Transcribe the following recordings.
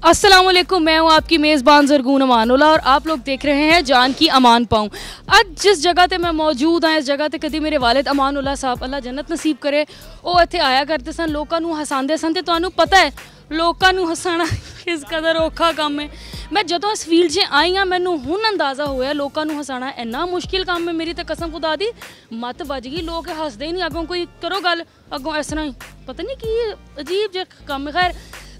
अस्सलाम वालेकुम, मैं हूँ आपकी मेज़बान ज़रगून अमानुल्लाह और आप लोग देख रहे हैं जान की अमान पाऊँ। आज जिस जगह ते मैं मौजूद हाँ, इस जगह ते कभी मेरे वालिद अमानुल्लाह साहब अल्लाह जन्नत नसीब करे वो इत्थे आया करते सन, लोगों नूं हसांदे सन। ते तुहानूं पता है लोगों नूं हसाना किस कदर औखा काम है। मैं जदों इस फील्ड 'च आई हाँ मैनूं हुण अंदाज़ा होया लोगों नूं हसाना इन्ना मुश्किल काम है। मेरी तो कसम खुदा दी मत बज गई, लोग हसदे ही नहीं। अगों कोई करो गल, अगों इस तरह ही पता नहीं कि अजीब जिहा कम। खैर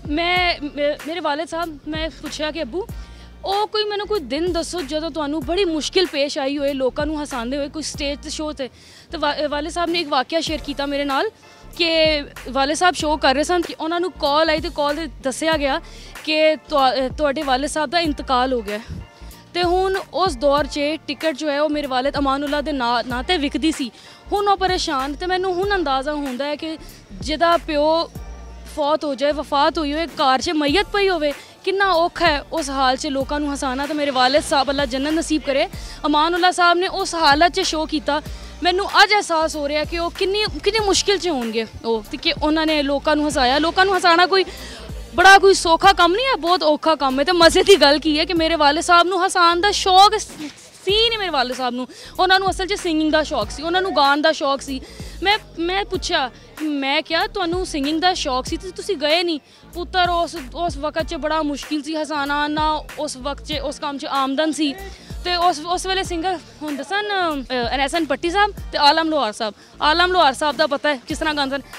मेरे वालिद साहब मैं पूछा कि अबू ਉਹ कोई मैंने कोई दिन दसो जो ਤੁਹਾਨੂੰ बड़ी मुश्किल पेश आई होए लोगों को हसाते हुए कोई स्टेज शो से। तो वाले साहब ने एक वाक़या शेयर किया मेरे नाल कि वाले साहब शो कर रहे सन कि उन्होंने कॉल आई तो कॉल से दसिया गया कि तुहाडे वाले साहब का इंतकाल हो गया। तो हुण उस दौर च टिकट जो है वो मेरे वालिद अमानुल्लाह के नां ते विकदी सी। हुण वो परेशान, तो मैनूं हुण अंदाज़ा होंदा है कि जिहदा प्यो फौत हो जाए, वफात हुई हो, कार च मैयत पई होवे, कितना औखा है उस हाल च लोगों को हसाना। तो मेरे वालिद साहब अल्लाह जन्नत नसीब करे अमानुल्लाह साहब ने उस हालत च शो किया। मैनू अज एहसास हो रहा कि वो किन्नी मुश्किल च होंगे कि उन्होंने लोगों को हसाया। लोगों को हसाना कोई बड़ा कोई सौखा कम नहीं है, बहुत औखा कम है। तो मज़े की गल की है कि मेरे वालिद साहब को हसान का शौक सी नहीं। मेरे वालिद साहब को उन्होंने असल च सिंगिंग का शौक सी, उन्होंने गाने का शौक सी। मैं पूछा मैं क्या तुहानू सिंगिंग का शौक सी तुसी गए नहीं पुत्तर? उस वक्त च बड़ा मुश्किल सी हसाना ना, उस वक्त च उस काम च आमदन सी। तो उस वेले सिंगर होंदे सन एहसन पट्टी साहब ते आलम लोहार साहब। आलम लोहार साहब का पता है किस तरह गाते सन,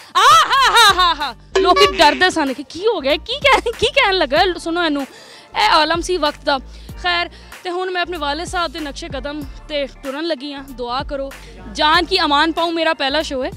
हा लोग डरते सन कि हो गया की कहन लगा। सुनो इनू ए आलम सी वक्त का। खैर तो हुण मैं अपने वालिद साहब के नक्शे कदम ते टुरन लगी हाँ। दुआ करो जान की अमान पाऊँ मेरा पहला शो है।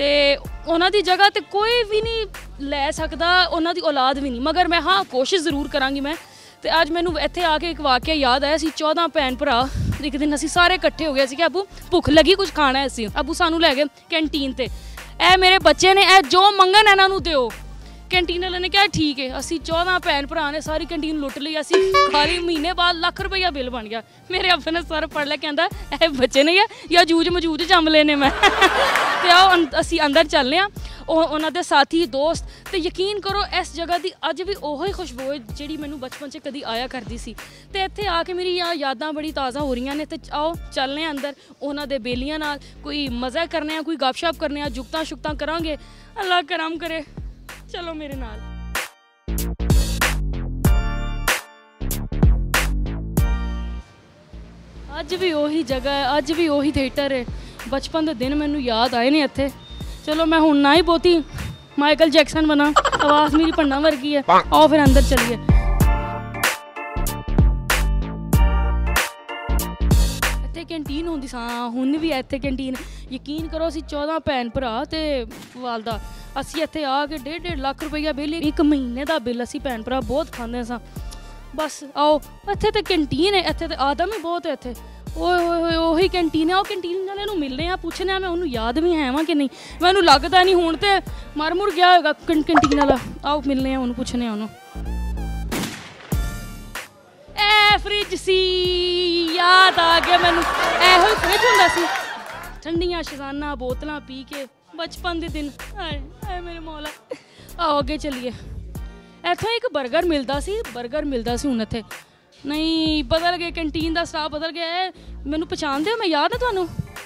तो उन्हों की जगह तो कोई भी नहीं लै सकता, उन्हों की औलाद भी नहीं, मगर मैं हाँ कोशिश जरूर कराँगी मैं। तो अज मैनू इत्थे आके एक वाक़या याद आया। 14 भैन भरा एक दिन असी सारे इकट्ठे हो गए कि अबू भुख लगी कुछ खाना है। असी अबू सानू लै गए कैंटीन ते, ए मेरे बच्चे ने ए जो मंगन इन्हों दिओ। कैंटीन वाले ने कहा ठीक है। असी 14 भैन भरा ने सारी कैंटीन लुट ली। असी खाली महीने बाद लाख रुपया बिल बन गया। मेरे अब्बे ने सर पढ़ लिया, कहता ए बच्चे ने या जूझ मजूझ जम लेने मैं। तो आओ असी अंदर चलने उन्होंने साथी दोस्त। तो यकीन करो इस जगह की अज भी ओही खुशबू है जी मैनू बचपन च कभी आया करती सी। तो इत्थे आके मेरी यादां बड़ी ताज़ा हो रही ने। तो आओ चलने अंदर उन्होंने बेलियां नाल कोई मज़ा करने, कोई गपशप करने, जुगतां शुगतां करांगे। अल्लाह करम करे, चलो मेरे नाल। अज भी वही जगह है, अज भी वही थिएटर है। बचपन के दिन मैनू याद आए ने इत्थे। चलो मैं हुण ना ही बहुती माइकल जैक्सन बना, आवाज़ मेरी भन्ना वर्गी है। आओ फिर अंदर चलिए। इत्थे कैंटीन होंदी सा, हुण भी इत्थे कैंटीन। यकीन करो असी 14 भैन भरा ते वालदा असी इत्थे आके 1.5 लाख रुपया बिल, एक महीने का बिल असी भैन भरा बहुत खाते सा। बस आओ इत्थे तो कैंटीन है, इत्थे तो आदम ही बहुत है। इत्थे ओही कैंटीन है। कैंटीन वाले मिलने पूछने मैं उन्होंने याद भी है वहाँ कि नहीं, मैनू लगता नहीं हूँ तो मर मुड़ गया होगा कैंटीन वाला। आओ मिलने उन्होंने पूछने ए फ्रिज सी याद आ गया मैनू। एहो फ्रिज होंदा सी, ठंडियां शजाना बोतलां पी के बचपन के दिन। आए मेरे मौला। आओ अगे चलिए। इत्थों एक बर्गर मिलता सी हुण इत्थे नहीं, बदल गए कैंटीन का स्टाफ बदल गया है। मैनू पछाणदे हो? मैं याद है तुहानू?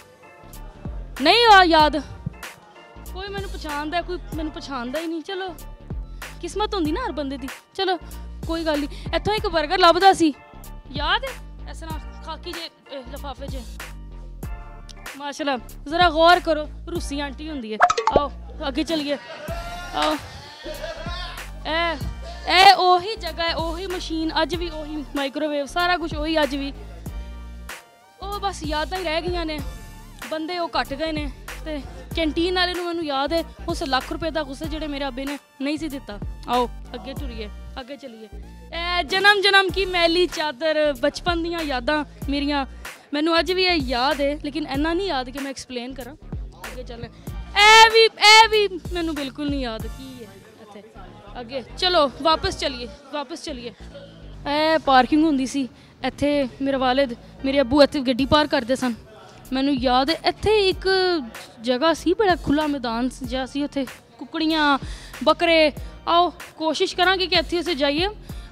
नहीं याद कोई मैनू पछाणदा, कोई मैनू पछाणदा ही नहीं। चलो किस्मत होंदी ना हर बंदे दी। चलो कोई गल नहीं। इत्थों एक बर्गर लभदा सी, याद है इस तरह खाकी जे लिफाफे च। माशाल्लाह जरा गौर करो, रूसी आंटी होंदी है। आओ अगे चलिए। आओ ए ओही जगह है, ओही मशीन, अज भी ओही माइक्रोवेव, सारा कुछ ओही अज भी। ओ बस यादां ही रह गई ने, बंदे वो घट गए ने। तो कैंटीन वाले मैनू याद है उस लाख रुपए का गुस्सा जेडे मेरे अब्बे ने नहीं सी दिता। आओ अगे टुरिए, अगे चलिए। ए जन्म की मैली चादर, बचपन दियां यादां मेरियां मैनू अज भी याद है, लेकिन इन्ना नहीं याद कि मैं एक्सप्लेन करा। अगे चलें। ए भी मैनू बिल्कुल नहीं याद की है इत्थे। अगे चलो वापस चलिए। ए पार्किंग होंदी सी इत्थे। मेरे वालिद मेरे अब्बू इत्थे गड्डी पार्क करते सन। मैनू याद है इत्थे एक जगह सी, बड़ा खुला मैदान जहा सी, उत्थे कुकड़ियाँ बकरे। आओ कोशिश करांगे कि इत्थे असीं जाइए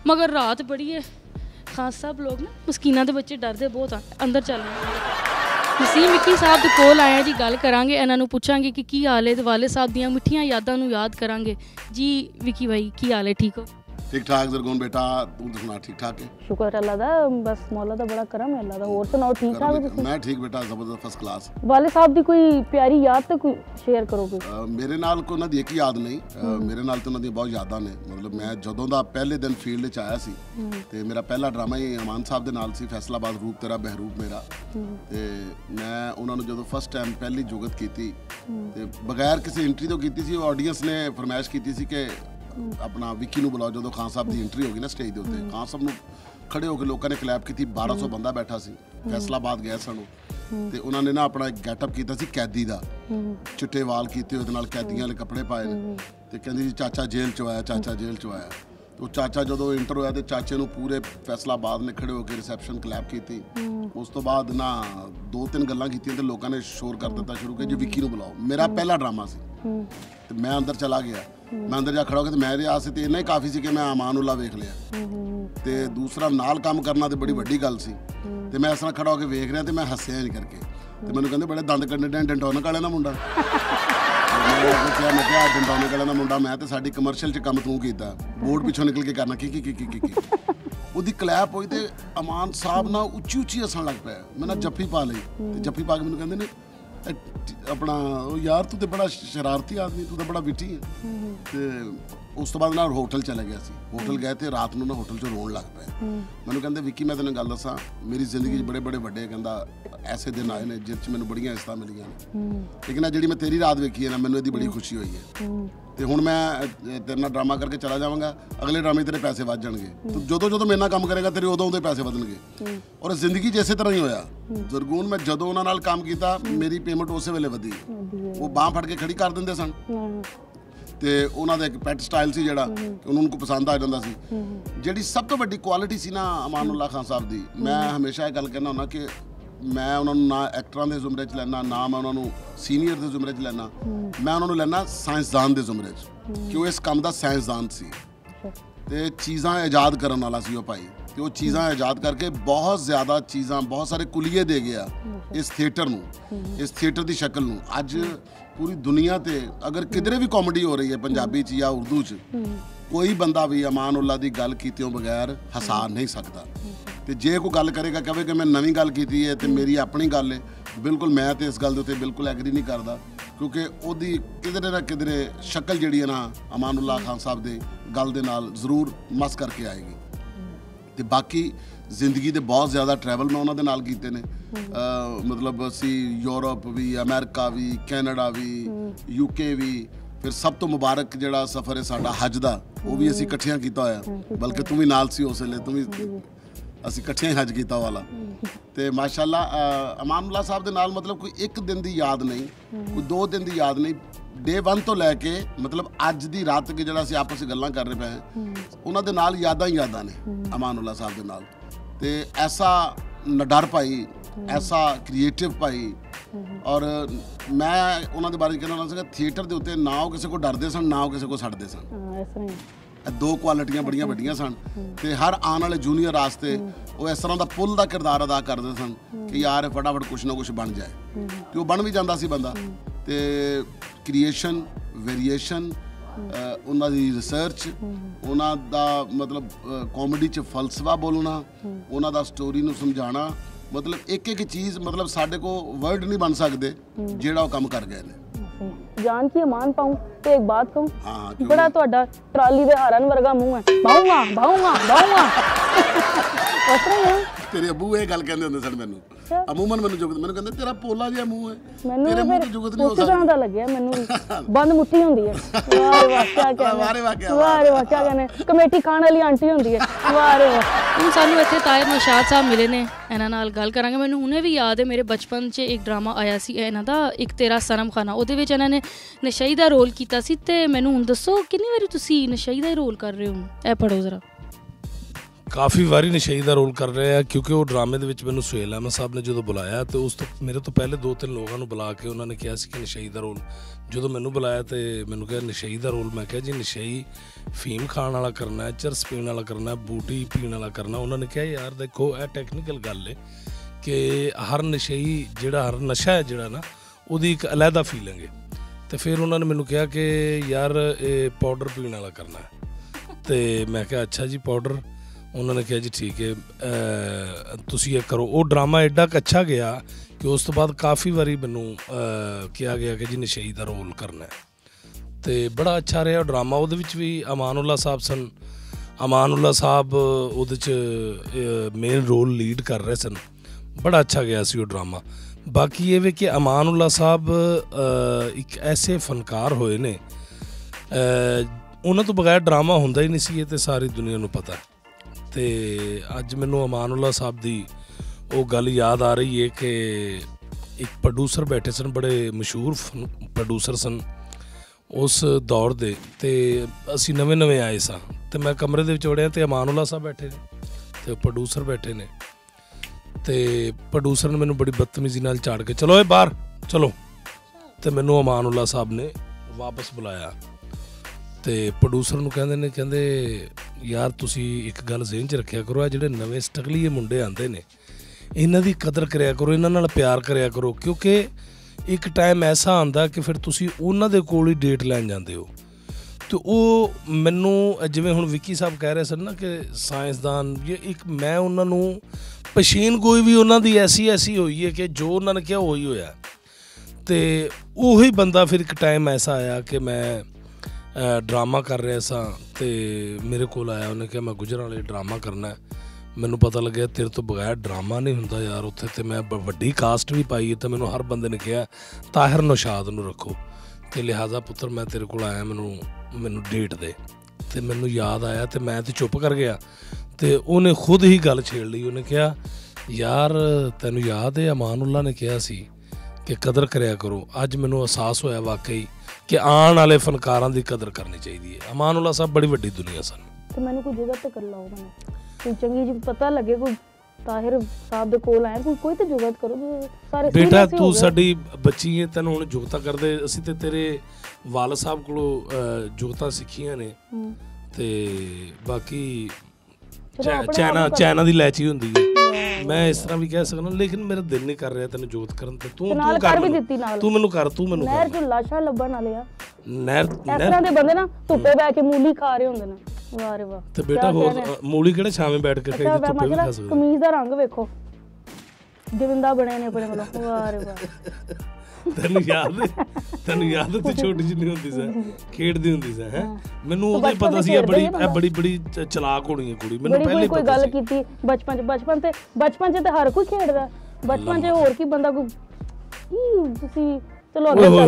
मगर रात बड़ी है, खास साहब लोग ना मस्कीना के बच्चे डरते बहुत आ। अंदर चलना नसीम विक्की साहब ਦੇ ਕੋਲ ਆਏ ਜੀ, ਗੱਲ ਕਰਾਂਗੇ ਇਹਨਾਂ ਨੂੰ, ਪੁੱਛਾਂਗੇ ਕਿ ਕੀ ਹਾਲ ਹੈ ਤੇ ਵਾਲੇ ਸਾਹਿਬ ਦੀਆਂ ਮਿੱਠੀਆਂ ਯਾਦਾਂ ਨੂੰ ਯਾਦ ਕਰਾਂਗੇ ਜੀ। विक्की भाई की हाल है, ठीक हो? ठीक ठाक जरगोन बेटा, तू तो सुना ठीक ठाक है? शुक्र अल्लाह दा, बस मौला दा बड़ा करम है अल्लाह दा। और सुनाओ ठीक ठाक हो तुसीं? मैं ठीक बेटा, जबरदस्त फर्स्ट क्लास। वाले साहब दी कोई प्यारी याद तो कोई शेयर करोगे? मेरे नाल कोई उन्हां दी एक याद नहीं, मेरे नाल तो उन्हां दी बहुत यादां ने। मतलब मैं जदों दा पहले दिन फील्ड च आया सी ते मेरा पहला ड्रामा ही अमान साहब दे नाल सी, फैसलाबाद रूप तेरा बहरूप मेरा। ते मैं उन्हां नूं जदों फर्स्ट टाइम पहली जुगत कीती ते बगैर किसी एंट्री तो कीती सी, ऑडियंस ने फरमाइश कीती सी कि अपना विक्की नूं बुलाओ। जो खान साहब की एंट्री होगी ना स्टेज के उत्ते, खान साहब नूं खड़े होकर लोगों ने क्लैप की। 1200 बंदा बैठा सी, फैसलाबाद गए सन ते उन्होंने ना अपना एक गैटअप किया सी कैदी का, चिट्टे वाल किए, उहदे नाल कैदियां वाले कपड़े पाए ने ते कहंदी जी चाचा जेल चो आया, चाचा जेल चो आया। तो चाचा जो इंटर होया तो चाचे नूं पूरे फैसलाबाद ने खड़े होकर रिसैप्शन क्लैप की। उस तो बाद ना 2-3 गल्लां कीतियां ते लोगों ने शोर कर दिता शुरू कि जी विक्की नूं बुलाओ। मेरा पहला ड्रामा सी ते मैं अंदर चला गया। मैं अंदर जा खड़ा हो गया तो मैं रियाज से इन्ना ही काफ़ी सी कि मैं अमान उल्ला वेख लिया। ते दूसरा नाल काम करना तो बड़ी वड्डी गल सी ते मैं इस तरह खड़ा होकर वेख रहा तो मैं हੱਸਿਆ नहीं करके। तो मैंने कहते बड़े दंद कड्ढे डे डंडौनक वाले का मुंडा। मैं क्या डंडौनक वाले का मुंडा, मैं तो साडी कमर्शियल च काम तू कीता, बोर्ड पिछों निकल के करना की ਉਹਦੀ ਕਲੈਪ ਹੋਈ ਤੇ ਅਮਾਨ ਸਾਹਿਬ ਨਾ ਉੱਚੀ ਉੱਚੀ ਹੱਸਣ ਲੱਗ ਪਿਆ। ਮੈਂ ਨਾ ਜੱਫੀ ਪਾ ਲਈ ਤੇ ਜੱਫੀ ਪਾ ਕੇ ਮੈਨੂੰ ਕਹਿੰਦੇ ਨੇ ਆਪਣਾ ਉਹ ਯਾਰ ਤੂੰ ਤੇ ਬੜਾ ਸ਼ਰਾਰਤੀ ਆਦਮੀ, ਤੂੰ ਤਾਂ ਬੜਾ ਵਿਟੀ ਹੈ। ਤੇ ਉਸ ਤੋਂ ਬਾਅਦ ਨਾਲ ਹੋਟਲ ਚਲੇ ਗਿਆ ਸੀ। ਹੋਟਲ ਗਏ ਤੇ ਰਾਤ ਨੂੰ ਨਾ ਹੋਟਲ 'ਚ ਰੋਣ ਲੱਗ ਪਿਆ। ਮੈਨੂੰ ਕਹਿੰਦੇ ਵਿੱਕੀ ਮੈਂ ਤੈਨੂੰ ਗੱਲ ਦੱਸਾਂ, ਮੇਰੀ ਜ਼ਿੰਦਗੀ 'ਚ ਬੜੇ ਬੜੇ ਵੱਡੇ ਕਹਿੰਦਾ ਐਸੇ ਦਿਨ ਆਏ ਨੇ ਜਿਸ 'ਚ ਮੈਨੂੰ ਬੜੀਆਂ ਇੱਜ਼ਤਾਂ ਮਿਲੀਆਂ ਨੇ, ਲੇਕਿਨ ਜਿਹੜੀ ਮੈਂ ਤੇਰੀ ਰਾਤ ਵੇਖੀ ਹੈ ਨਾ, ਮੈਨੂੰ ਇਹਦੀ ਬੜੀ ਖੁਸ਼ੀ ਹੋਈ ਹੈ। ਤੇ ਹੁਣ ਮੈਂ ਤੇਰੇ ਨਾਲ ਡਰਾਮਾ ਕਰਕੇ ਚਲਾ ਜਾਵਾਂਗਾ, ਅਗਲੇ ਡਰਾਮੇ ਤੇਰੇ ਪੈਸੇ ਵੱਧ ਜਾਣਗੇ। ਤੂੰ ਜਦੋਂ ਮੇਰੇ ਨਾਲ ਕੰਮ ਕਰੇਗਾ ਤੇਰੇ ਉਦੋਂ ਉਹਦੇ ਪੈਸੇ ਵਧਣਗੇ। ਔਰ ਜ਼ਿੰਦਗੀ 'ਚ ਇਸੇ ਤਰ੍ਹਾਂ ਹੀ ਹੋਇਆ। ਜ਼ਰਗੂਨ ਮੈਂ ਜਦੋਂ ਉਹਨਾਂ ਨਾਲ ਕੰਮ ਕੀਤਾ ਮੇਰੀ ਪੇਮੈਂਟ ਉਸੇ ਵੇਲੇ ਵਧੀ। ਉਹ ਬਾਂਹ ਫੜ ਕੇ ਖੜੀ ਕਰ ਦਿੰਦੇ ਸਨ ਤੇ ਉਹਨਾਂ ਦਾ ਇੱਕ ਪੈਟ ਸਟਾਈਲ ਸੀ ਜਿਹੜਾ ਉਹਨਾਂ ਨੂੰ ਪਸੰਦ ਆ ਜਾਂਦਾ ਸੀ। ਜਿਹੜੀ ਸਭ ਤੋਂ ਵੱਡੀ ਕੁਆਲਿਟੀ ਸੀ ਨਾ ਅਮਾਨੁੱਲਾ ਖਾਨ ਸਾਹਿਬ ਦੀ, ਮੈਂ ਹਮੇਸ਼ਾ ਇਹ ਗੱਲ ਕਹਿਣਾ ਹੁੰਦਾ ਕਿ ਮੈਂ ਉਹਨਾਂ ਨੂੰ ਨਾ ਐਕਟਰਾਂ ਦੇ ਜ਼ੁਮਰੇ 'ਚ ਲੈਣਾ, ਨਾ ਮੈਂ ਉਹਨਾਂ ਨੂੰ ਸੀਨੀਅਰ ਦੇ ਜ਼ੁਮਰੇ 'ਚ ਲੈਣਾ, ਮੈਂ ਉਹਨਾਂ ਨੂੰ ਲੈਣਾ ਸਾਇੰਸਦਾਨ ਦੇ ਜ਼ੁਮਰੇ 'ਚ, ਕਿ ਉਹ ਇਸ ਕੰਮ ਦਾ ਸਾਇੰਸਦਾਨ ਸੀ ਤੇ ਚੀਜ਼ਾਂ ਇਜਾਦ ਕਰਨ ਵਾਲਾ ਸੀ ਉਹ ਭਾਈ। ਤੇ ਉਹ ਚੀਜ਼ਾਂ ਇਜਾਦ ਕਰਕੇ ਬਹੁਤ ਜ਼ਿਆਦਾ ਚੀਜ਼ਾਂ, ਬਹੁਤ ਸਾਰੇ ਕੁਲੀਏ ਦੇ ਗਿਆ ਇਸ ਥੀਏਟਰ ਨੂੰ, ਇਸ ਥੀਏਟਰ ਦੀ ਸ਼ਕਲ ਨੂੰ। ਅੱਜ ਪੂਰੀ ਦੁਨੀਆ ਤੇ ਅਗਰ ਕਿਧਰੇ ਵੀ ਕਾਮੇਡੀ ਹੋ ਰਹੀ ਹੈ ਪੰਜਾਬੀ 'ਚ ਜਾਂ ਉਰਦੂ 'ਚ, ਕੋਈ ਬੰਦਾ ਵੀ ਅਮਾਨ ਉल्ला ਦੀ ਗੱਲ ਕੀਤਿਓਂ ਬਗੈਰ ਹਸਾ ਨਹੀਂ ਸਕਦਾ। ਤੇ ਜੇ ਕੋਈ ਗੱਲ ਕਰੇਗਾ ਕਹੇ ਕਿ ਮੈਂ ਨਵੀਂ ਗੱਲ ਕੀਤੀ ਹੈ ਤੇ ਮੇਰੀ ਆਪਣੀ ਗੱਲ ਹੈ, ਬਿਲਕੁਲ ਮੈਂ ਤੇ ਇਸ ਗੱਲ ਦੇ ਉੱਤੇ ਬਿਲਕੁਲ ਐਗਰੀ ਨਹੀਂ ਕਰਦਾ, ਕਿਉਂਕਿ ਉਹਦੀ ਕਿਧਰੇ ਨਾ ਕਿਧਰੇ ਸ਼ਕਲ ਜਿਹੜੀ ਹੈ ਨਾ ਅਮਾਨ ਉल्ला ਖਾਨ ਸਾਹਿਬ ਦੇ ਗੱਲ ਦੇ ਨਾਲ ਜ਼ਰੂਰ ਮਸ ਕਰਕੇ ਆਏਗੀ। ਤੇ ਬਾਕੀ ਜ਼ਿੰਦਗੀ ਦੇ ਬਹੁਤ ਜ਼ਿਆਦਾ ਟਰੈਵਲ ਮੈਂ ਉਹਨਾਂ ਦੇ ਨਾਲ ਕੀਤੇ ਨੇ। ਮਤਲਬ ਅਸੀਂ ਯੂਰਪ ਵੀ, ਅਮਰੀਕਾ ਵੀ, ਕੈਨੇਡਾ ਵੀ, UK ਵੀ। ਫਿਰ ਸਭ ਤੋਂ ਮੁਬਾਰਕ ਜਿਹੜਾ ਸਫ਼ਰ ਹੈ ਸਾਡਾ ਹਜ ਦਾ, ਉਹ ਵੀ ਅਸੀਂ ਇਕੱਠਿਆਂ ਕੀਤਾ ਹੋਇਆ, ਬਲਕਿ ਤੂੰ ਵੀ ਨਾਲ ਸੀ ਉਸ ਵੇਲੇ, ਤੂੰ ਵੀ, ਅਸੀਂ ਇਕੱਠਿਆਂ ਹੀ ਹਜ ਕੀਤਾ ਵਾਲਾ। ਤੇ ਮਾਸ਼ਾਅੱਲਾ ਅਮਾਨ ਉल्ला ਸਾਹਿਬ ਦੇ ਨਾਲ ਮਤਲਬ ਕੋਈ ਇੱਕ ਦਿਨ ਦੀ ਯਾਦ ਨਹੀਂ, ਕੋਈ 2 ਦਿਨ ਦੀ ਯਾਦ ਨਹੀਂ, ਡੇ 1 ਤੋਂ ਲੈ ਕੇ ਮਤਲਬ ਅੱਜ ਦੀ ਰਾਤ ਤੱਕ ਜਿਹੜਾ ਅਸੀਂ ਆਪਸ ਵਿੱਚ ਗੱਲਾਂ ਕਰ ਰਹੇ ਪਏ ਉਹਨਾਂ ਦੇ ਨਾਲ ਯਾਦਾਂ ਹੀ ਯਾਦਾਂ ਨੇ ਅਮਾਨ ਉल्ला ਸਾਹਿਬ ਦੇ ਨਾਲ। ਤੇ ਐਸਾ ਨਡਰ ਭਾਈ, ਐਸਾ ਕ੍ਰੀਏਟਿਵ ਭਾਈ। ਔਰ ਮੈਂ ਉਹਨਾਂ ਦੇ ਬਾਰੇ ਕਹਿਣਾ ਚਾਹੁੰਦਾ ਥੀਏਟਰ ਦੇ ਉੱਤੇ ਨਾ ਉਹ ਕਿਸੇ ਕੋਲ ਡਰਦੇ ਸਨ, ਨਾ ਉਹ ਕਿਸੇ ਕੋਲ ਛੱਡਦੇ ਸਨ। ਇਹ 2 ਕੁਆਲਿਟੀਆਂ ਬੜੀਆਂ ਵੱਡੀਆਂ ਸਨ। ਤੇ ਹਰ ਆਉਣ ਵਾਲੇ ਜੂਨੀਅਰ ਵਾਸਤੇ ਉਹ ਇਸ ਤਰ੍ਹਾਂ ਦਾ ਪੁੱਲ ਦਾ ਕਿਰਦਾਰ ਅਦਾ ਕਰਦੇ ਸਨ ਕਿ ਯਾਰ ਫਟਾਫਟ ਕੁਛ ਨਾ ਕੁਛ ਬਣ ਜਾਏ। ਤੇ ਉਹ ਬਣ ਵੀ ਜਾਂਦਾ ਸੀ ਬੰਦਾ। ਤੇ ਕ੍ਰੀਏਸ਼ਨ, ਵੇਰੀਏਸ਼ਨ, ਉਹਨਾਂ ਦੀ ਰਿਸਰਚ, ਉਹਨਾਂ ਦਾ ਮਤਲਬ ਕਾਮੇਡੀ 'ਚ ਫਲਸਫਾ ਬੋਲਣਾ, ਉਹਨਾਂ ਦਾ ਸਟੋਰੀ ਨੂੰ ਸਮਝਾਉਣਾ, ਮਤਲਬ ਇੱਕ ਇੱਕ ਚੀਜ਼ ਮਤਲਬ ਸਾਡੇ ਕੋਲ ਵਰਡ ਨਹੀਂ ਬਣ ਸਕਦੇ ਜਿਹੜਾ ਉਹ ਕੰਮ ਕਰ ਗਏ ਨੇ। जान की अमान पाऊं तो एक बात कहूं, बड़ा ਤੁਹਾਡਾ ਟਰਾਲੀ ਦੇ ਹਾਰਨ ਵਰਗਾ ਮੂੰਹ ਹੈ। ਬਾਹੂਗਾ ਬਾਹੂਗਾ ਬਾਹੂਗਾ ਉਸ ਤਰ੍ਹਾਂ ਹੀ ਤੇਰੇ ਅੱਬੂ ਇਹ ਗੱਲ ਕਹਿੰਦੇ ਹੁੰਦੇ ਸਨ ਮੈਨੂੰ, ਅਮੂਮਨ ਮੈਨੂੰ ਜੁਗਤ, ਮੈਨੂੰ ਕਹਿੰਦੇ ਤੇਰਾ ਪੋਲਾ ਜਿਹਾ ਮੂੰਹ ਹੈ, ਤੇਰੇ ਮੂੰਹ ਤੇ ਜੁਗਤ ਨਹੀਂ ਹੋ ਸਕਦੀ। ਉਸ ਤਰ੍ਹਾਂ ਦਾ ਲੱਗਿਆ ਮੈਨੂੰ, ਬੰਦ ਮੁੱਠੀ ਹੁੰਦੀ ਹੈ। ਵਾਹ ਵਾਹ ਕੀ ਕਹਿੰਦੇ, ਵਾਹ ਵਾਹ ਕੀ ਕਹਿੰਦੇ, ਕਮੇਟੀ ਖਾਣ ਵਾਲੀ ਆਂਟੀ ਹੁੰਦੀ ਹੈ। ਵਾਹ ਵਾਹ। ਹੁਣ ਸਾਨੂੰ ਇੱਥੇ ਤਾਹਿਰ ਨਸ਼ਾਦ ਸਾਹਿਬ ਮਿਲੇ ਨੇ, ਇਹਨਾਂ ਨਾਲ ਗੱਲ ਕਰਾਂਗੇ। ਮੈਨੂੰ ਹੁਣੇ ਵੀ ਯਾਦ ਹੈ ਮੇਰੇ ਬਚਪਨ 'ਚ ਇੱਕ ਡਰਾਮਾ ਆਇਆ ਸੀ ਇਹਨਾਂ ਦਾ, ਇੱਕ ਤੇਰਾ ਸਨਮ ਖਾਨਾ, ਉਹਦੇ ਵਿੱਚ ਇਹਨਾਂ ਨੇ ਨਸ਼ਈ ਦਾ ਰੋਲ ਕੀਤਾ ਸੀ। ਤੇ ਮੈਨੂੰ ਹੁਣ ਦੱਸੋ ਕਿੰਨੀ ਵਾਰੀ ਤੁਸੀਂ ਨਸ਼ਈ ਦਾ ਹੀ ਰੋਲ ਕਰ ਰਹੇ ਹੋ? ਇਹ ਪੜ੍ਹੋ ਜ਼ਰਾ। ਕਾਫੀ ਵਾਰੀ ਨਸ਼ਈ ਦਾ ਰੋਲ ਕਰ ਰਿਹਾ ਕਿਉਂਕਿ ਉਹ ਡਰਾਮੇ ਦੇ ਵਿੱਚ ਮੈਨੂੰ ਸੁਹੇਲ ਅਹਿਮਦ ਸਾਹਿਬ ਨੇ ਜਦੋਂ ਬੁਲਾਇਆ ਤੇ ਉਸ ਤੋਂ ਮੇਰੇ ਤੋਂ ਪਹਿਲੇ 2-3 ਲੋਕਾਂ ਨੂੰ ਬੁਲਾ ਕੇ ਉਹਨਾਂ ਨੇ ਕਿਹਾ ਸੀ ਕਿ ਨਸ਼ਈ ਦਾ ਰੋਲ। ਜਦੋਂ ਮੈਨੂੰ ਬੁਲਾਇਆ ਤੇ ਮੈਨੂੰ ਕਿਹਾ ਨਸ਼ਈ ਦਾ ਰੋਲ, ਮੈਂ ਕਿਹਾ ਜੀ ਨਸ਼ਈ ਫੀਮ ਖਾਣ ਵਾਲਾ ਕਰਨਾ, ਚਰਸ ਪੀਣ ਵਾਲਾ ਕਰਨਾ, ਬੂਟੀ ਪੀਣ ਵਾਲਾ ਕਰਨਾ। ਉਹਨਾਂ ਨੇ ਕਿਹਾ ਯਾਰ ਦੇਖੋ ਇਹ ਟੈਕਨੀਕਲ ਗੱਲ ਹੈ ਕਿ ਹਰ ਨਸ਼ਈ ਜਿਹੜਾ ਹਰ ਨਸ਼ਾ ਹੈ ਜਿਹੜਾ ਨਾ ਉਹਦੀ ਇੱਕ ਅਲੱਗਾ ਫੀਲਿੰਗ ਹੈ। ਤੇ ਫਿਰ ਉਹਨਾਂ ਨੇ ਮੈਨੂੰ ਕਿਹਾ ਕਿ ਯਾਰ ਇਹ ਪਾਊਡਰ ਪੀਣ ਵਾਲਾ ਕਰਨਾ ਹੈ ਤੇ ਮੈਂ ਕਿਹਾ ਅੱਛਾ ਜੀ ਪਾਊਡਰ। ਉਹਨਾਂ ਨੇ ਕਿਹਾ ਜੀ ਠੀਕ ਹੈ ਤੁਸੀਂ ਇਹ ਕਰੋ। ਉਹ ਡਰਾਮਾ ਐਡਾ ਕੁ ਅੱਛਾ ਗਿਆ ਕਿ ਉਸ ਤੋਂ ਬਾਅਦ ਕਾਫੀ ਵਾਰੀ ਮੈਨੂੰ ਕਿਹਾ ਗਿਆ ਕਿ ਜੀ ਨਸ਼ਈ ਦਾ ਰੋਲ ਕਰਨਾ ਤੇ ਬੜਾ ਅੱਛਾ ਰਿਹਾ ਉਹ ਡਰਾਮਾ। ਉਹਦੇ ਵਿੱਚ ਵੀ ਅਮਾਨੁੱਲਾ ਸਾਹਿਬ ਸਨ। ਅਮਾਨੁੱਲਾ ਸਾਹਿਬ ਉਹਦੇ 'ਚ ਮੇਨ ਰੋਲ ਲੀਡ ਕਰ ਰਹੇ ਸਨ। ਬੜਾ ਅੱਛਾ ਗਿਆ ਸੀ ਉਹ ਡਰਾਮਾ। ਬਾਕੀ ਇਹ ਵੀ ਕਿ ਅਮਾਨੁੱਲਾ ਸਾਹਿਬ ਇੱਕ ਐਸੇ ਫਨਕਾਰ ਹੋਏ ਨੇ, ਉਹਨਾਂ ਤੋਂ ਬਗੈਰ ਡਰਾਮਾ ਹੁੰਦਾ ਹੀ ਨਹੀਂ ਸੀ, ਇਹ ਤਾਂ ਸਾਰੀ ਦੁਨੀਆ ਨੂੰ ਪਤਾ। ਤੇ ਅੱਜ ਮੈਨੂੰ ਅਮਾਨੁੱਲਾ ਸਾਹਿਬ ਦੀ ਉਹ ਗੱਲ ਯਾਦ ਆ ਰਹੀ ਹੈ ਕਿ ਇੱਕ ਪ੍ਰੋਡਿਊਸਰ ਬੈਠੇ ਸਨ, ਬੜੇ ਮਸ਼ਹੂਰ ਪ੍ਰੋਡਿਊਸਰ ਸਨ ਉਸ ਦੌਰ ਦੇ, ਤੇ ਅਸੀਂ ਨਵੇਂ ਆਏ ਸਾਂ ਤੇ ਮੈਂ ਕਮਰੇ ਦੇ ਵਿੱਚ ਵੜਿਆ ਤੇ ਅਮਾਨੁੱਲਾ ਸਾਹਿਬ ਬੈਠੇ ਨੇ ਤੇ ਪ੍ਰੋਡਿਊਸਰ ਬੈਠੇ ਨੇ ਤੇ ਪ੍ਰੋਡਿਊਸਰ ਨੇ ਮੈਨੂੰ ਬੜੀ ਬਦਤਮੀਜ਼ੀ ਨਾਲ ਝਾੜ ਕੇ ਚਲੋ ਇਹ ਬਾਹਰ ਚਲੋ, ਤੇ ਮੈਨੂੰ ਅਮਾਨੁੱਲਾ ਸਾਹਿਬ ਨੇ ਵਾਪਸ ਬੁਲਾਇਆ ਤੇ ਪ੍ਰੋਡਿਊਸਰ ਨੂੰ ਕਹਿੰਦੇ ਯਾਰ ਤੁਸੀਂ ਇੱਕ ਗੱਲ ਜ਼ਿਹਨ 'ਚ ਰੱਖਿਆ ਕਰੋ, ਆ ਜਿਹੜੇ ਨਵੇਂ ਸਟਰਗਲੀਏ ਮੁੰਡੇ ਆਉਂਦੇ ਨੇ ਇਹਨਾਂ ਦੀ ਕਦਰ ਕਰਿਆ ਕਰੋ, ਇਹਨਾਂ ਨਾਲ ਪਿਆਰ ਕਰਿਆ ਕਰੋ, ਕਿਉਂਕਿ ਇੱਕ ਟਾਈਮ ਐਸਾ ਆਉਂਦਾ ਕਿ ਫਿਰ ਤੁਸੀਂ ਉਹਨਾਂ ਦੇ ਕੋਲ ਹੀ ਡੇਟ ਲੈਣ ਜਾਂਦੇ ਹੋ। ਤੇ ਉਹ ਮੈਨੂੰ ਜਿਵੇਂ ਹੁਣ ਵਿੱਕੀ ਸਾਹਿਬ ਕਹਿ ਰਹੇ ਸਨ ਨਾ ਕਿ ਸਾਇੰਸਦਾਨ ਇੱਕ ਮੈਂ ਉਹਨਾਂ ਨੂੰ ਪਛੀਨ ਕੋਈ ਵੀ ਉਹਨਾਂ ਦੀ ਐਸੀ ਹੋਈ ਹੈ ਕਿ ਜੋ ਉਹਨਾਂ ਨੇ ਕਿਹਾ ਉਹੀ ਹੋਇਆ। ਤੇ ਉਹੀ ਬੰਦਾ ਫਿਰ ਇੱਕ ਟਾਈਮ ਐਸਾ ਆਇਆ ਕਿ ਮੈਂ ਡਰਾਮਾ ਕਰ ਰਿਹਾ ਸਾਂ ਤੇ ਮੇਰੇ ਕੋਲ ਆਇਆ, ਉਹਨੇ ਕਿਹਾ ਮੈਂ ਗੁਜਰਾਂਵਾਲੇ ਡਰਾਮਾ ਕਰਨਾ। ਮੈਨੂੰ ਪਤਾ ਲੱਗਿਆ ਤੇਰੇ ਤੋਂ ਬਗੈਰ ਡਰਾਮਾ ਨਹੀਂ ਹੁੰਦਾ ਯਾਰ ਉੱਥੇ। ਤੇ ਮੈਂ ਵੱਡੀ ਕਾਸਟ ਵੀ ਪਾਈ ਹੈ ਤੇ ਮੈਨੂੰ ਹਰ ਬੰਦੇ ਨੇ ਕਿਹਾ ਤਾਹਿਰ ਨੌਸ਼ਾਦ ਨੂੰ ਰੱਖੋ ਤੇ ਲਿਹਾਜ਼ਾ ਪੁੱਤਰ ਮੈਂ ਤੇਰੇ ਕੋਲ ਆਇਆ, ਮੈਨੂੰ ਡੇਟ ਦੇ। ਤੇ ਮੈਨੂੰ ਯਾਦ ਆਇਆ ਤੇ ਮੈਂ ਤੇ ਚੁੱਪ ਕਰ ਗਿਆ ਤੇ ਉਹਨੇ ਖੁਦ ਹੀ ਗੱਲ ਛੇੜ ਲਈ। ਉਹਨੇ ਕਿਹਾ ਯਾਰ ਤੈਨੂੰ ਯਾਦ ਹੈ ਅਮਾਨੁੱਲਾ ਨੇ ਕਿਹਾ ਸੀ ਕਿ ਕਦਰ ਕਰਿਆ ਕਰੋ। ਅੱਜ ਮੈਨੂੰ ਅਹਿਸਾਸ ਹੋਇਆ ਵਾਕਈ ਕਿ ਆਉਣ ਵਾਲੇ ਫਨਕਾਰਾਂ ਦੀ ਕਦਰ ਕਰਨੀ ਚਾਹੀਦੀ ਹੈ। ਅਮਾਨੁੱਲਾ ਸਾਹਿਬ ਬੜੀ ਵੱਡੀ ਦੁਨੀਆ ਸਨ। ਤੇ ਮੈਨੂੰ ਕੋਈ ਜਗ੍ਹਾ ਤੇ ਕਰ ਲਾਓ, ਮੈਨੂੰ ਕੋਈ ਚੰਗੀ ਜਿਹੀ ਪਤਾ ਲੱਗੇ, ਕੋਈ ਤਾਹਿਰ ਸਾਹਿਬ ਦੇ ਕੋਲ ਆਇਆ, ਕੋਈ ਤੇ ਜੁਗਤ ਕਰੋ ਸਾਰੇ। ਬੇਟਾ ਤੂੰ ਸਾਡੀ ਬੱਚੀ ਹੈ, ਤੈਨੂੰ ਹੁਣ ਜੁਗਤਾਂ ਕਰਦੇ ਅਸੀਂ ਤੇ ਤੇਰੇ ਵਾਲਦ ਸਾਹਿਬ ਕੋਲੋਂ ਜੁਗਤਾਂ ਸਿੱਖੀਆਂ ਨੇ ਤੇ ਬਾਕੀ ਚਾਈਨਾ ਦੀ ਲੈਚੀ ਹੁੰਦੀ ਹੈ। ਮੈਂ ਇਸ ਤਰ੍ਹਾਂ ਵੀ ਕਹਿ ਸਕਦਾ ਲੇਕਿਨ ਮੇਰਾ ਦਿਲ ਨਹੀਂ ਕਰ ਰਿਹਾ ਤੈਨੂੰ ਜੋਤ ਕਰਨ ਤੇ। ਤੂੰ ਕਰ ਵੀ ਦਿੱਤੀ ਨਾਲ, ਤੂੰ ਮੈਨੂੰ ਕਰ ਨਹਿਰ ਚ ਲਾਸ਼ਾਂ ਲੱਭਣ ਵਾਲੇ ਆ। ਨਹਿਰ ਇਸ ਤਰ੍ਹਾਂ ਦੇ ਬੰਦੇ ਨਾ ਧੁੱਪੇ ਬੈ ਕੇ ਮੂਲੀ ਖਾ ਰਹੇ ਹੁੰਦੇ ਨੇ। ਵਾਹ ਰੇ ਵਾਹ। ਤੇ ਬੇਟਾ ਹੋਰ ਮੂਲੀ ਕਿਹੜੇ ਛਾਵੇਂ ਬੈਠ ਕੇ ਖਾਈਦੀ, ਧੁੱਪੇ ਵੀ ਖਾ ਸਕਦੇ। ਕਮੀਜ਼ ਦਾ ਰੰਗ ਵੇਖੋ ਜਿੰਦਾ ਬਣੇ ਨੇ ਆਪਣੇ ਕੋਲ। ਵਾਹ ਰੇ ਵਾਹ। ਤੈਨੂੰ ਯਾਦ ਤੂੰ ਛੋਟੀ ਜਿਹੀ ਹੁੰਦੀ ਸੀ ਖੇਡਦੀ ਹੁੰਦੀ ਸੀ ਹੈ। ਮੈਨੂੰ ਉਦੋਂ ਹੀ ਪਤਾ ਸੀ ਇਹ ਬੜੀ ਚਲਾਕ ਹੋਣੀ ਹੈ ਕੁੜੀ। ਮੈਨੂੰ ਪਹਿਲੇ ਕੋਈ ਗੱਲ ਕੀਤੀ ਬਚਪਨ ਚ ਤੇ ਹਰ ਕੋਈ ਖੇਡਦਾ। ਬਚਪਨ ਚ ਹੋਰ ਕੀ ਬੰਦਾ ਕੋਈ ਤੁਸੀਂ ਚਲੋ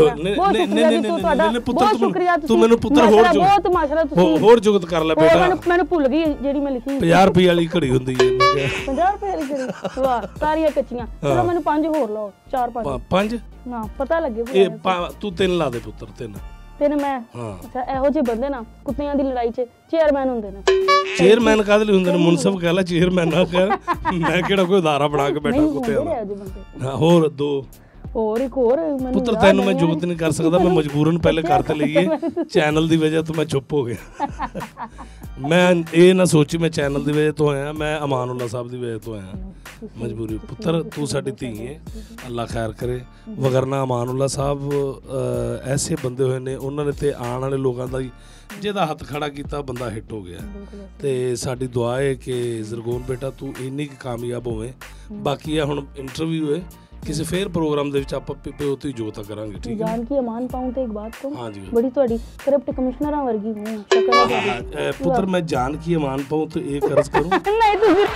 ਤੂੰ ਮੈਨੂੰ ਪੁੱਤਰ ਹੋਰ ਜੁਗਤ ਕਰ ਲੈ ਬੇਟਾ। ਮੈਨੂੰ ਭੁੱਲ ਗਈ ਜਿਹੜੀ ਮੈਂ ਲਿਖੀ 50 ਰੁਪਏ ਵਾਲੀ ਘੜੀ ਹੁੰਦੀ ਹੈ। 50 ਰੁਪਏ ਵਾਲੀ ਘੜੀ ਵਾਹ ਸਾਰੀਆਂ ਕੱਚੀਆਂ। ਚਲੋ ਮੈਨੂੰ 5 ਹੋਰ ਲਾਓ, 4-5 ਨਾ ਪਤਾ ਲੱਗੇ। ਤੂੰ 3 ਲਾ ਦੇ ਪੁੱਤਰ, 3 ਮੈਂ। ਅੱਛਾ ਇਹੋ ਜਿਹੇ ਬੰਦੇ ਨਾ ਕੁੱਤਿਆਂ ਦੀ ਲੜਾਈ 'ਚ ਚੇਅਰਮੈਨ ਹੁੰਦੇ ਨੇ। ਚੇਅਰਮੈਨ ਕਾਹਦੇ ਲਈ ਹੁੰਦੇ ਨੇ? ਮੁਨਸਫ ਕਹਿ ਲੈ, ਚੇਅਰਮੈਨ ਨਾ ਕਹਿ। ਮੈਂ ਕਿਹੜਾ ਕੋਈ ਅਦਾਰਾ ਬਣਾ ਕੇ ਬੈਠਾ ਕੁੱਤਿਆਂ ਦਾ। ਹੋਰ 2 ਹੋਰ ਇੱਕ ਹੋਰ ਪੁੱਤਰ ਤੈਨੂੰ ਮੈਂ ਜੁਗਤ ਨਹੀਂ ਕਰ ਸਕਦਾ, ਮੈਂ ਮਜਬੂਰਨ ਪਹਿਲੇ ਕਰ ਤੇ ਲਈਏ। ਚੈਨਲ ਦੀ ਵਜ੍ਹਾ ਤੋਂ ਮੈਂ ਚੁੱਪ ਹੋ ਗਿਆ। ਮੈਂ ਇਹ ਨਾ ਸੋਚੀ ਮੈਂ ਚੈਨਲ ਦੀ ਵਜ੍ਹਾ ਤੋਂ ਆਇਆ, ਮੈਂ ਅਮਾਨੁੱਲਾ ਸਾਹਿਬ ਦੀ ਵਜ੍ਹਾ ਤੋਂ ਆਇਆ। ਮਜਬੂਰੀ ਪੁੱਤਰ ਤੂੰ ਸਾਡੀ ਧੀ ਹੈ, ਅੱਲਾ ਖੈਰ ਕਰੇ। ਵਗਰਨਾ ਅਮਾਨੁੱਲਾ ਸਾਹਿਬ ਐਸੇ ਬੰਦੇ ਹੋਏ ਨੇ, ਉਹਨਾਂ ਨੇ ਤੇ ਆਉਣ ਵਾਲੇ ਲੋਕਾਂ ਦਾ ਜਿਹਦਾ ਹੱਥ ਖੜਾ ਕੀਤਾ ਬੰਦਾ ਹਿੱਟ ਹੋ ਗਿਆ। ਤੇ ਸਾਡੀ ਦੁਆ ਹੈ ਕਿ ਜ਼ਰਗੋਨ ਬੇਟਾ ਤੂੰ ਇੰਨੀ ਕੁ ਕਾਮਯਾਬ ਹੋਵੇਂ। ਬਾਕੀ ਆ ਹੁਣ ਇੰਟਰਵਿਊ ਹੈ, ਕਿਸੇ ਫੇਰ ਪ੍ਰੋਗਰਾਮ ਦੇ ਵਿੱਚ ਆਪਾਂ ਪਿਓ ਤੋਂ ਹੀ ਜੋਤਾ ਕਰਾਂਗੇ। ਠੀਕ ਹੈ। ਜਾਨ ਕੀ ਅਮਾਨ ਪਾਉਂ ਤੇ ਇੱਕ ਬਾਤ ਕਹੂੰ। ਹਾਂ ਜੀ। ਬੜੀ ਤੁਹਾਡੀ ਕਰਪਟ ਕਮਿਸ਼ਨਰਾਂ ਵਰਗੀ ਹੂੰ ਪੁੱਤਰ। ਮੈਂ ਜਾਨ ਕੀ ਅਮਾਨ ਪਾਉਂ ਤੇ ਇਹ ਕਰਜ਼ ਕਰੂੰ। ਨਹੀਂ ਤੁਸੀਂ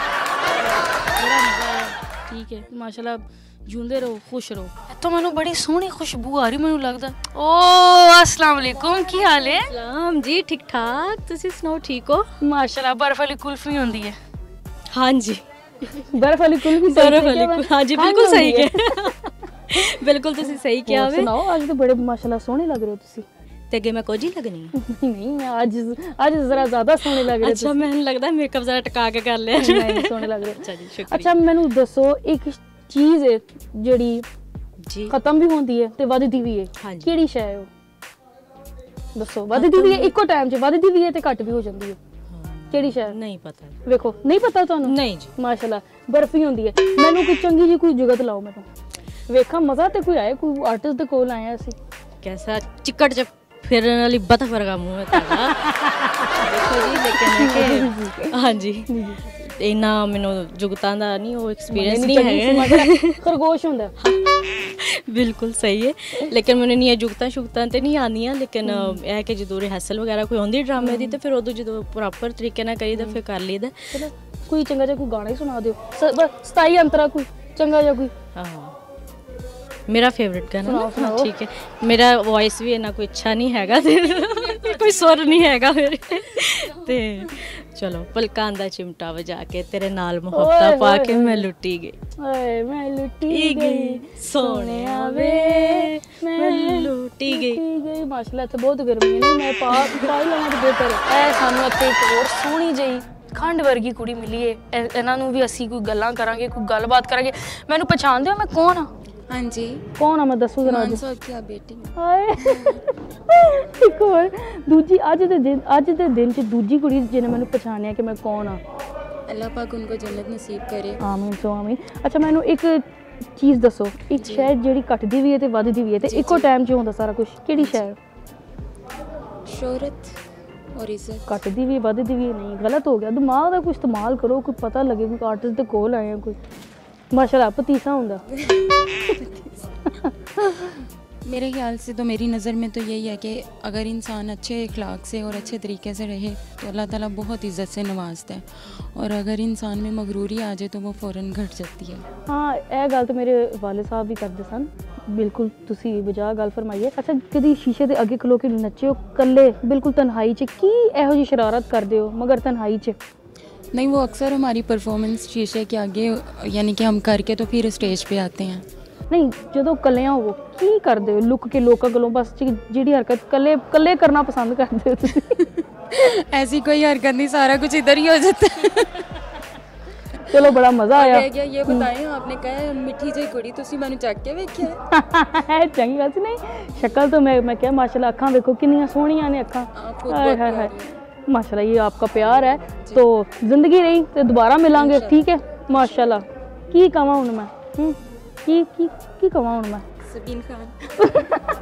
ਠੀਕ ਹੈ ਮਾਸ਼ਾਅੱਲਾ ਜੂੰਦੇ ਰਹੋ, ਖੁਸ਼ ਰਹੋ। तो मैंने बड़ी सोहनी खुशबू आ रही, मैंने लगता। ओ अस्सलाम वालेकुम, की हाल है? सलाम जी, ठीक ठाक। तुसी सुनाओ ठीक हो? माशाल्लाह। बर्फ वाली कुल्फी होंदी है। हाँ जी, बर्फ वाली कुल्फी। हाँ जी बिल्कुल सही है। बिल्कुल तुसी सही किया। सुनाओ आज तो बड़े माशाल्लाह सोहने लग रहे हो तुसी। ते अगे मैं कोजी लगनी है? नहीं मैं आज जरा ज्यादा सोहने लग रहे अच्छा मैंने लगता मेकअप जरा टका के कर लिया। नहीं सोहने लग रहे। अच्छा जी शुक्रिया। अच्छा मैनू दसो एक चीज है ਜਿਹੜੀ जी खत्म भी होंदी है ते ਵੱਧਦੀ ਵੀ ਹੈ ਹਾਂਜੀ। ਕਿਹੜੀ ਸ਼ੈ ਹੈ ਉਹ ਦੱਸੋ ਵੱਧਦੀ ਵੀ ਹੈ ਇੱਕੋ ਟਾਈਮ 'ਚ ਵੱਧਦੀ ਵੀ ਹੈ ਤੇ ਘਟ ਵੀ ਹੋ ਜਾਂਦੀ ਹੈ ਕਿਹੜੀ ਸ਼ੈ नहीं पता। ਵੇਖੋ ਨਹੀਂ ਪਤਾ ਤੁਹਾਨੂੰ नहीं जी। ਮਾਸ਼ਾਅੱਲਾ ਬਰਫੀ ਹੁੰਦੀ ਹੈ ਮੈਨੂੰ ਕੋਈ ਚੰਗੀ ਜੀ ਕੋਈ ਜੁਗਤ ਲਾਓ ਮੈਨੂੰ ਵੇਖਾਂ ਮਜ਼ਾ ਤੇ ਕੋਈ ਆਏ ਕੋਈ ਆਰਟਿਸਟ ਦੇ ਕੋਲ ਆਏ ਅਸੀਂ कैसा चिकट च फिरने वाली बतख वर्गा मुंह है तेरा। देखो जी लेकिन हाँ जी इन्ना मैनू जुगतां दा नहीं वो एक्सपीरियंस नहीं है। ਖਰਗੋਸ਼ ਹੁੰਦਾ बिल्कुल सही है लेकिन मैंने नहीं जुगतां शुगतां ते नहीं आंदियां लेकिन यह है कि जो रिहर्सल वगैरह कोई होंदी ड्रामे दी ते फिर उदों जो प्रॉपर तरीके नाल करीदा फिर कर लईदा। ਚਲੋ ਕੋਈ ਚੰਗਾ ਜਿਹਾ ਕੋਈ ਗਾਣਾ ਹੀ ਸੁਣਾ ਦਿਓ 27 ਅੰਤਰਾ ਕੋਈ ਚੰਗਾ ਜਿਹਾ ਕੋਈ हाँ मेरा फेवरेट गाना ना? सुनाओ। हाँ, ठीक है मेरा वॉइस भी इन्ना कोई अच्छा नहीं हैगा ते कोई सुर नहीं हैगा मेरे ते चलो पलकां दा चिमटा वजा के तेरे नाल मोहब्बतां पा के मैं लुटी गई ਓਏ ਮੈਂ ਲੁੱਟੀ गई ਗਈ सोनिया वे मैं लुटी गई। ਗਈ ਮਾਸ਼ਾਅੱਲਾ ਇੱਥੇ ਬਹੁਤ ਗਰਮੀ ਹੈ ਨਹੀਂ ਮੈਂ ਪਾ ਹੀ ਲੈਣਾ ਤੇ ਬਿਹਤਰ ਹੈ ਇਹ ਸਾਨੂੰ ਇੱਥੇ ਇੱਕ ਹੋਰ ਸੋਹਣੀ ਜਿਹੀ ਖੰਡ ਵਰਗੀ ਕੁੜੀ ਮਿਲੀ ਹੈ ਇਹਨਾਂ ਨੂੰ ਵੀ ਅਸੀਂ ਕੋਈ ਗੱਲਾਂ ਕਰਾਂਗੇ ਕੋਈ ਗੱਲਬਾਤ ਕਰਾਂਗੇ ਮੈਨੂੰ ਪਛਾਣਦੇ ਹੋ ਮੈਂ ਕੌਣ ਆ हाँ जी ਕੌਣ ਆ ਮੈਂ ਦੱਸੋ ਜ਼ਰਾ मानसो की आप बेटी हैं। ਹਾਏ ਇੱਕ ਹੋਰ ਦੂਜੀ ਅੱਜ ਦੇ ਦਿਨ ਚ ਦੂਜੀ ਕੁੜੀ ਜਿਹਨੇ ਮੈਨੂੰ ਪਛਾਣਿਆ ਕਿ ਮੈਂ ਕੌਣ ਆ अल्लाह पाक उनको जन्नत नसीब करे। ਆਮੀਨ ਸੋ ਆਮੀਨ। ਅੱਛਾ ਮੈਨੂੰ ਇੱਕ ਚੀਜ਼ ਦੱਸੋ ਇੱਕ ਸ਼ੈ ਜਿਹੜੀ ਘਟਦੀ ਵੀ ਹੈ ਤੇ ਵੱਧਦੀ ਵੀ ਹੈ ਤੇ ਇੱਕੋ ਟਾਈਮ 'ਚ ਹੁੰਦਾ ਸਾਰਾ ਕੁਝ ਕਿਹੜੀ ਸ਼ੈ शोहरत और इज्जत। ਘਟਦੀ ਵੀ ਵੱਧਦੀ ਵੀ ਨਹੀਂ ਗਲਤ ਹੋ ਗਿਆ ਦਿਮਾਗ ਦਾ ਕੁਝ ਇਸਤੇਮਾਲ ਕਰੋ ਕੋਈ ਪਤਾ ਲੱਗੇ ਕੋਈ ਆਰਟਿਸਟ ਦੇ ਕੋਲ ਆਏ ਆ ਕੋਈ ਮਾਸ਼ਾਅੱਲਾ ਪਤੀਸਾ ਹੁੰਦਾ मेरे ख्याल से तो मेरी नज़र में तो यही है कि अगर इंसान अच्छे इखलाक से और अच्छे तरीके से रहे तो अल्लाह ताला बहुत इज़्ज़त से नवाजता है और अगर इंसान में मगरूरी आ जाए तो वो फ़ौरन घट जाती है। ਹਾਂ ਇਹ ਗੱਲ ਤਾਂ ਮੇਰੇ ਵਾਲੇ ਸਾਹਿਬ ਵੀ ਕਰਦੇ ਸਨ ਬਿਲਕੁਲ ਤੁਸੀਂ ਵਜਾ ਗੱਲ ਫਰਮਾਈਏ। ਅੱਛਾ ਕਦੀ ਸ਼ੀਸ਼ੇ ਦੇ ਅੱਗੇ ਖਲੋ ਕੇ ਨੱਚਿਓ ਕੱਲੇ ਬਿਲਕੁਲ ਤਨਹਾਈ 'ਚ ਕੀ ਇਹੋ ਜਿਹੀ ਸ਼ਰਾਰਤ ਕਰਦੇ ਹੋ ਮਗਰ ਤਨਹਾਈ 'ਚ नहीं वो अक्सर हमारी परफॉर्मेंस शीशे के आगे यानी कि हम करके तो फिर स्टेज पे आते हैं। ਨਹੀਂ ਜਦੋਂ ਕੱਲਿਆਂ ਹੋਵੋ ਕੀ ਕਰਦੇ ਹੋ ਲੁੱਕ ਕੇ ਲੋਕਾਂ ਕੋਲੋਂ ਬਸ ਜਿਹੜੀ ਹਰਕਤ ਕੱਲੇ ਕਰਨਾ ਪਸੰਦ ਕਰਦੇ ਹੋ ਤੁਸੀਂ ऐसी कोई हरकत नहीं सारा कुछ इधर ही हो जाता है। ਚਲੋ ਬੜਾ ਮਜ਼ਾ ਆਇਆ रह गया ये बताएं आपने कहा है मिठी जी कुड़ी तुसी मैनू ਚੱਕ ਕੇ ਵੇਖਿਆ ਹੈ ਚੰਗੀ ਗੱਲ ਸੀ ਨਹੀਂ ਸ਼ਕਲ ਤੋਂ ਮੈਂ ਕਿਹਾ ਮਾਸ਼ਾਅੱਲਾ ਅੱਖਾਂ ਵੇਖੋ ਕਿੰਨੀਆਂ ਸੋਹਣੀਆਂ ਨੇ ਅੱਖਾਂ ਹਾਏ ਹਾਏ ਹਾਏ माशाल्लाह ये आपका प्यार है तो जिंदगी रही तो दोबारा मिलांगे ठीक है माशाल्लाह की कहां हूं मैं की कहां हूं मैं सबीन खान।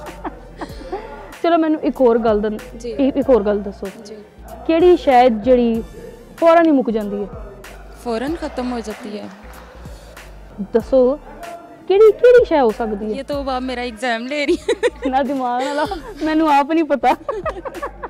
चलो मैनू एक और गल जी। एक और गल दसो जी केड़ी शायद जड़ी फौरन ही मुक जांदी है फ़ौरन ख़त्म हो जाती है। दसो केड़ी शायद हो सकती है ये तो अब आप मेरा एग्जाम ले रही हैं। ना दिमाग ना ला मैनू आप नहीं पता